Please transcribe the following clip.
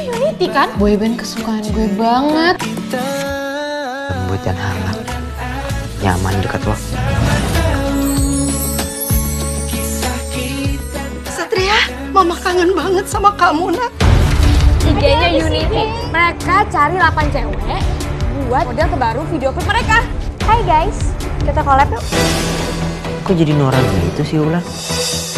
Unity kan? Boyband kesukaan gue banget. Lembut dan hangat, nyaman dekat lo. Satria, mama kangen banget sama kamu, Nak. IG-nya Unity. Mereka cari 8 cewek buat model terbaru video klip mereka. Hai guys, kita collab yuk. Kok jadi Nora gitu sih, Ulan?